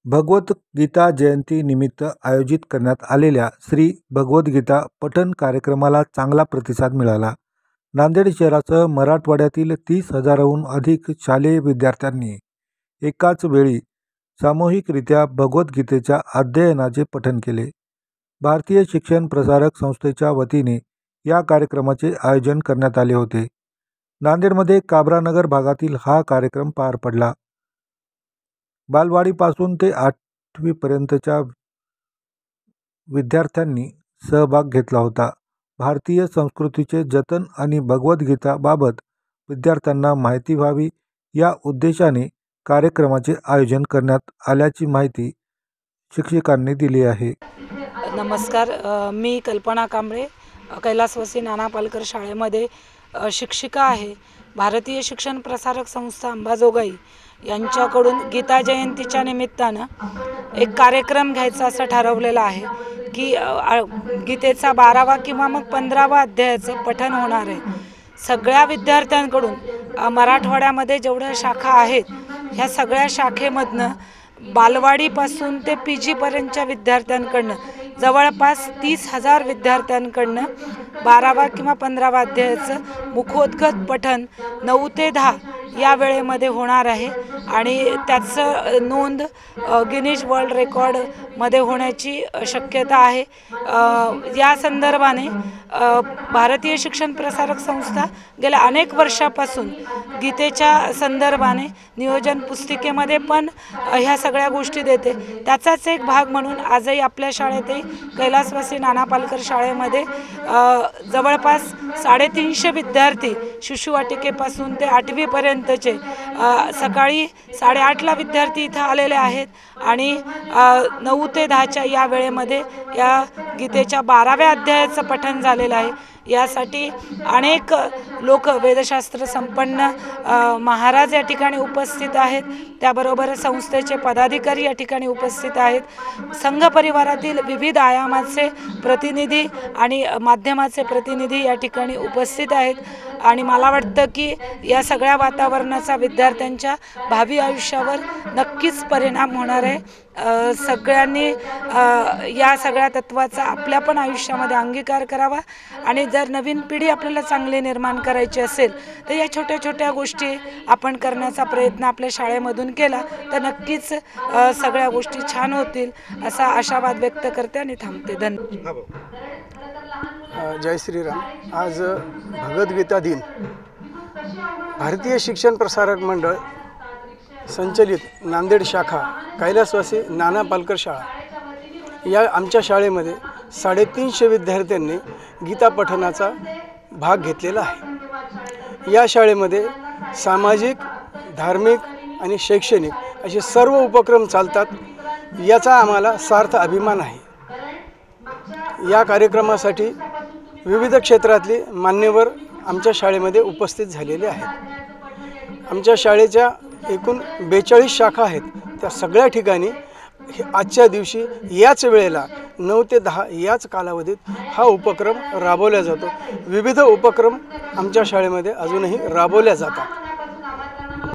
भगवद्गीता जयंती निमित्त आयोजित करण्यात आलेल्या श्री भगवद्गीता पठण कार्यक्रमाला चांगला प्रतिसाद मिळाला. नांदेड शहरासह मराठवाड्यातील 30,000हून अधिक शालेय विद्यार्थ्यांनी एकाच वेळी सामूहिकरित्या भगवद्गीतेच्या अध्ययनाचे पठण केले. भारतीय शिक्षण प्रसारक संस्थेच्या वतीने या कार्यक्रमाचे आयोजन करण्यात आले होते. नांदेडमध्ये काबरानगर भागातील हा कार्यक्रम पार पडला. बालवाडीपासून ते 8वीपर्यंतच्या विद्यार्थ्यांनी सहभाग घेतला होता. भारतीय संस्कृतीचे जतन आणि भगवद्गीताबाबत विद्यार्थ्यांना माहिती व्हावी या उद्देशाने कार्यक्रमाचे आयोजन करण्यात आल्याची माहिती शिक्षकांनी दिली आहे. नमस्कार, मी कल्पना कांबळे, कैलासवासी नाना पालकर शाळेमध्ये शिक्षिका आहे. भारतीय शिक्षण प्रसारक संस्था अंबाजोगाई यांच्याकडून गीता जयंतीच्या निमित्तानं एक कार्यक्रम घ्यायचा असं ठरवलेलं आहे की गीतेचा 12वा किंवा मग 15वा अध्यायाचं पठण होणार आहे. सगळ्या विद्यार्थ्यांकडून मराठवाड्यामध्ये जेवढ्या शाखा आहेत ह्या सगळ्या शाखेमधनं बालवाडीपासून ते PG पर्यंतच्या विद्यार्थ्यांकडनं जवळपास 30,000 विद्यार्थ्यांकडनं 12वा किंवा 15वा अध्यायाचं मुखोद्गत पठण 9 ते 10 या वेळेमध्ये होणार आहे आणि त्याचं नोंद गिनीज वर्ल्ड रेकॉर्डमध्ये होण्याची शक्यता आहे. या संदर्भाने भारतीय शिक्षण प्रसारक संस्था गेल्या अनेक वर्षापासून गीतेच्या संदर्भाने नियोजन पुस्तिकेमध्ये पण ह्या सगळ्या गोष्टी देते. त्याचाच एक भाग म्हणून आजही आपल्या शाळेतही कैलासवासी नाना पालकर शाळेमध्ये जवळपास 350 विद्यार्थी शिशुवाटिकेपासून ते 8वीपर्यंतचे सकाळी 8:30ला विद्यार्थी इथं आलेले आहेत आणि 9 ते 10च्या या वेळेमध्ये या गीतेच्या 12व्या अध्यायाचं पठण झालेलं आहे. यासाठी अनेक लोक वेदशास्त्र संपन्न महाराज या ठिकाणी उपस्थित आहेत. त्याबरोबर संस्थेचे पदाधिकारी या ठिकाणी उपस्थित आहेत. संघ परिवारातील विविध आयामाचे प्रतिनिधी आणि माध्यमाचे प्रतिनिधी या ठिकाणी उपस्थित आहेत आणि मला वाटतं की या सगळ्या वातावरणाचा विद्यार्थ्यांच्या भावी आयुष्यावर नक्कीच परिणाम होणार आहे. सगळ्यांनी या सगळ्या तत्वाचा आपल्या पण आयुष्यामध्ये अंगीकार करावा आणि जर नवीन पिढी आपल्याला चांगली निर्माण करायची असेल तर या छोट्या छोट्या गोष्टी आपण करण्याचा प्रयत्न आपल्या शाळेमधून केला तर नक्कीच सगळ्या गोष्टी छान होतील असा आशावाद व्यक्त करते आणि थांबते. धन्यवाद. जय श्रीराम. आज भगवद्गीता दिन भारतीय शिक्षण प्रसारक मंडळ संचलित नांदेड शाखा कैलासवासी नाना पालकर शाळा या आमच्या शाळेमध्ये 350 विद्यार्थ्यांनी गीता पठणाचा भाग घेतलेला आहे. या शाळेमध्ये सामाजिक, धार्मिक आणि शैक्षणिक असे सर्व उपक्रम चालतात. याचा आम्हाला सार्थ अभिमान आहे. या कार्यक्रमासाठी विविध क्षेत्रातले मान्यवर आमच्या शाळेमध्ये उपस्थित झालेले आहेत. आमच्या शाळेच्या एकूण 42 शाखा आहेत. त्या सगळ्या ठिकाणी आजच्या दिवशी याच वेळेला 9 ते 10 याच कालावधीत हा उपक्रम राबवला जातो. विविध उपक्रम आमच्या शाळेमध्ये अजूनही राबवल्या जातात.